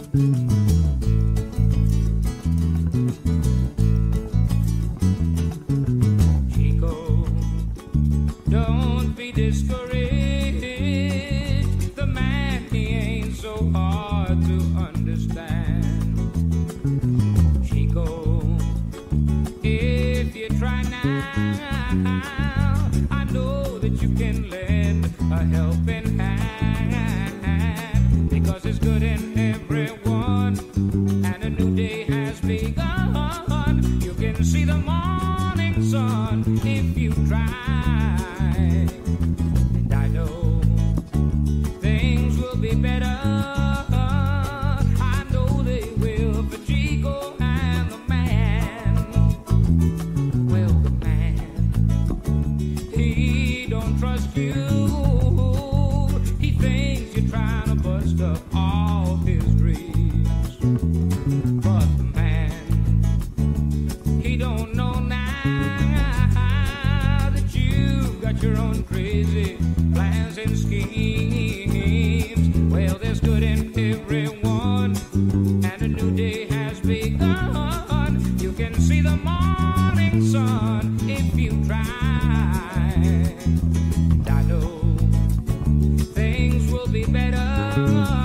Chico, don't be discouraged. The man, he ain't so hard to understand. Chico, if you try now, I know that you can lend a helping hand, because it's good in everyone, and a new day has begun. You can see the morning sun if you try, and I know things will be better. I know they will for Chico and the man. Well, the man, he don't trust you. He thinks you're trying to bust up all his dreams. But the man, he don't know now that you've got your own crazy plans and schemes. Well, there's good in everyone, and a new day has begun. You can see the morning sun if you try. And I know things will be better.